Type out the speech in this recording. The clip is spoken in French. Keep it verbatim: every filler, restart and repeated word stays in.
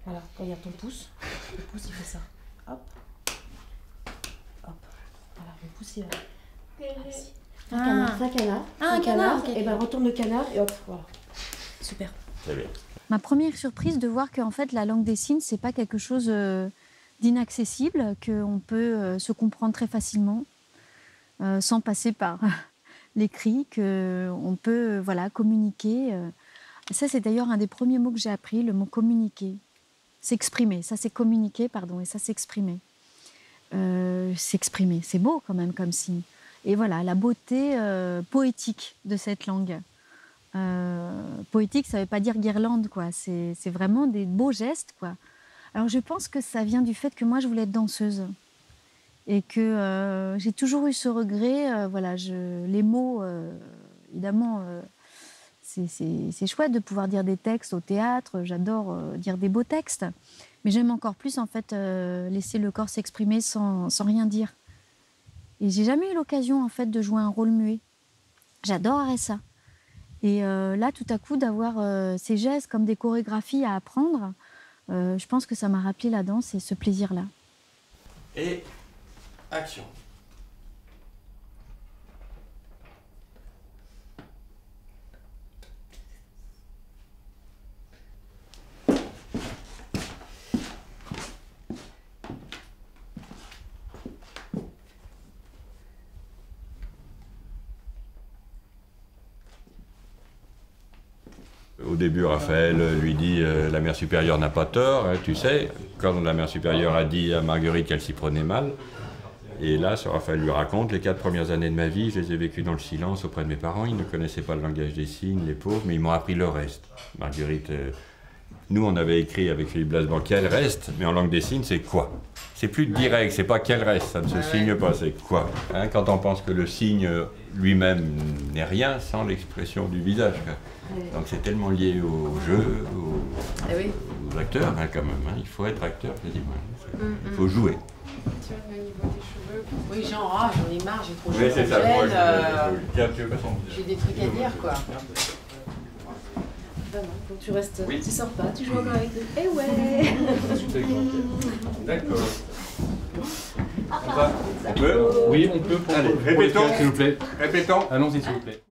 Voilà, regarde ton pouce. Le pouce, il fait ça. Hop. Hop. Voilà, le pouce, il va. Merci. Un Ah. canard, c'est un canard. Ah, un canard, ok. Et ben retourne le canard et hop, voilà. Super. Très bien. Ma première surprise de voir qu'en fait la langue des signes, c'est pas quelque chose euh, d'inaccessible, qu'on peut euh, se comprendre très facilement, euh, sans passer par l'écrit, qu'on peut euh, voilà, communiquer. Euh. Ça, c'est d'ailleurs un des premiers mots que j'ai appris, le mot communiquer. S'exprimer, ça c'est communiquer, pardon, et ça s'exprimer. Euh, s'exprimer, c'est beau quand même comme signe. Et voilà, la beauté euh, poétique de cette langue. Euh, poétique, ça ne veut pas dire guirlande, quoi. C'est vraiment des beaux gestes, quoi. Alors je pense que ça vient du fait que moi je voulais être danseuse et que euh, j'ai toujours eu ce regret. Euh, voilà, je, les mots, euh, évidemment, euh, c'est chouette de pouvoir dire des textes au théâtre. J'adore euh, dire des beaux textes, mais j'aime encore plus en fait euh, laisser le corps s'exprimer sans, sans rien dire. Et j'ai jamais eu l'occasion en fait de jouer un rôle muet. J'adorerais ça. Et euh, là, tout à coup, d'avoir euh, ces gestes comme des chorégraphies à apprendre, euh, je pense que ça m'a rappelé la danse et ce plaisir-là. Et action. Au début, Raphaël lui dit euh, la mère supérieure n'a pas tort, hein, tu sais, quand la mère supérieure a dit à Marguerite qu'elle s'y prenait mal. Et là, ce Raphaël lui raconte les quatre premières années de ma vie, je les ai vécues dans le silence auprès de mes parents. Ils ne connaissaient pas le langage des signes, les pauvres, mais ils m'ont appris le reste. Marguerite, euh, nous, on avait écrit avec Philippe Blasban quel reste, mais en langue des signes, c'est quoi? C'est plus direct, c'est pas quel reste, ça ne se signe pas, c'est quoi, hein, quand on pense que le signe lui-même n'est rien sans l'expression du visage, quoi. Donc c'est tellement lié au jeu, aux, eh oui. aux acteurs, hein, quand même. Hein. Il faut être acteur, je dis moi. Mm -hmm. Il faut jouer. Tu vois, au niveau des cheveux. Oui, genre, ah, j'en ai marre, j'ai trop Oui, c'est ça. Moi, je j'ai des trucs à dire, quoi. Ben non, donc tu restes, oui. Tu sors pas, tu joues encore avec nous. Eh ouais. D'accord. On peut? Oui, on peut. Pour, Allez, pour répétons. s'il vous plaît. Répétons. Allons-y, s'il vous plaît.